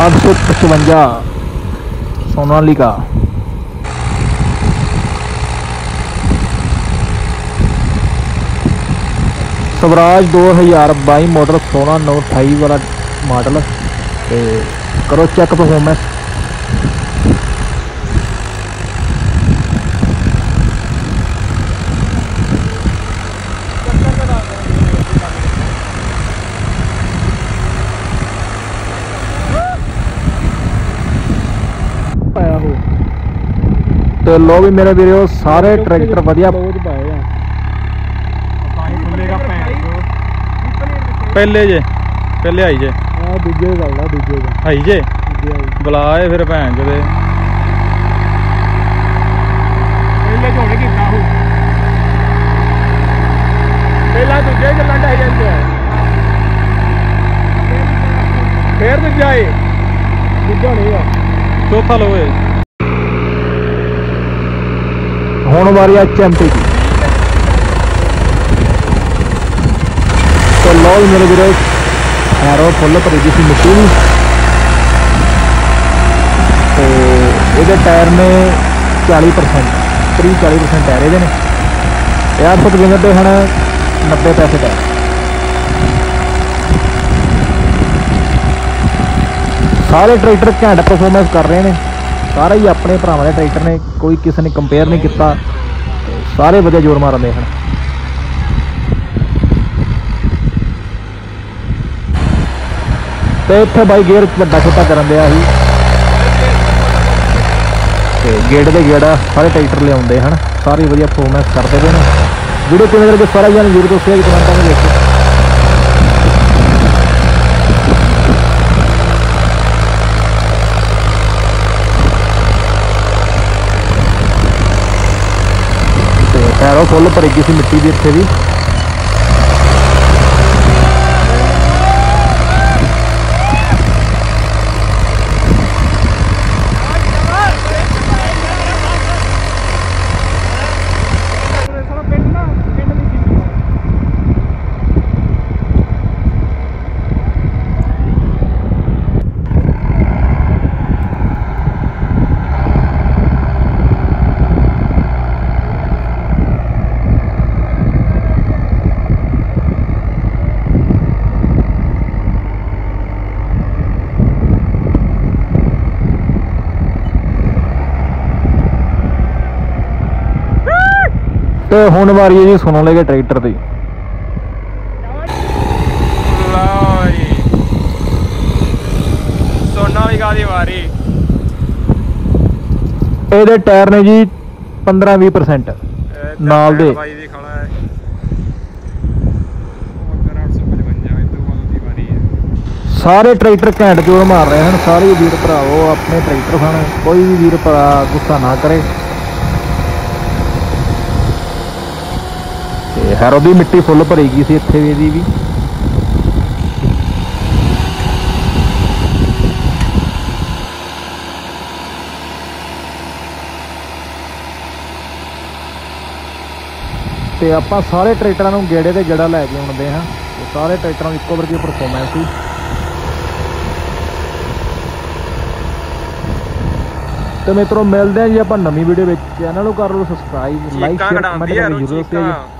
855 Sonalika. Swaraj 2022 model 16928 वाला model. तो करो चेक परफॉर्मेंस। तो लो भी मेरे वीडियो सारे ट्रैक्टर वधिया पहले जे पहले आई जे दूजे आई जे बुलाए फिर भैन जो फिर दूजा चौथा लो हुण वारी HMT की। तो लो मेरे वीरो एरो फुल भरी दी सी मिट्टी नहीं। तो ये टायर ने 40% करीब 40% टायर ये ने 855 के हैं 90 पैसे टायर। सारे ट्रैक्टर घैंट परफॉर्मेंस कर रहे हैं, सारे ही अपने भरावां दे ट्रैक्टर ने, कोई किसी ने कंपेयर नहीं किया, सारे वधिया जोर मारते हैं। तो इत्थे बाई गेयर वड्डा छोटा करन दिया ही ते गेड़ दे गेड़ा सारे ट्रैक्टर लियाउंदे हैं, सारे वधिया परफॉर्मेंस करते पे ने। वीडियो किवें लगे सारा जान जरूर दस्सिओ कमेंटां में लिख। एरो फुल भरी गई सी मिट्टी की इत्थे भी। तो हुण वारी है जी सोनालिका ट्रैक्टर की। सोनालिका दी वारी। ये टायर ने जी 15-20% नाल दे। सारे ट्रैक्टर घैंट जोर मार रहे हैं, सारे वीर भरावो अपने ट्रैक्टर सन, कोई भी वीर भरा गुस्सा ना करे। हैरो की मिट्टी फुल भरी गई सी इत्थे भी भी। ते आपां सारे ट्रैक्टरां नूं गेड़े ते जड़ा लैके आउंदे हैं। सारे ट्रैक्टरां दी इक्को वर्गी परफॉर्मेंस सी। तो मित्रों मिलते हैं जी आप नवीं वीडियो में। चैनल को कर लो सबसक्राइब, लाइक शेयर कमेंट जरूर दस्सिओ।